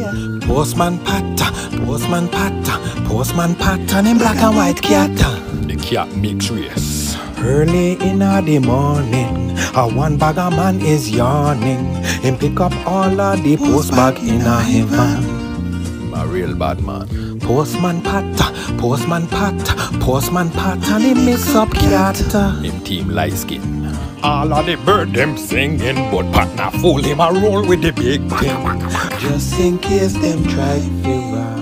Postman Pat, Postman Pat, Postman Pat, and him black and white cat. The cat makes race. Early in the morning, one bag of man is yawning. Him pick up all of the post bag in a heaven. A real bad man. Postman Pat, Postman Pat, Postman Pat, and he mix up cat. Him team light skin. All of the bird them singing, but Pat not fool him a roll with the big thing. Just in case them try to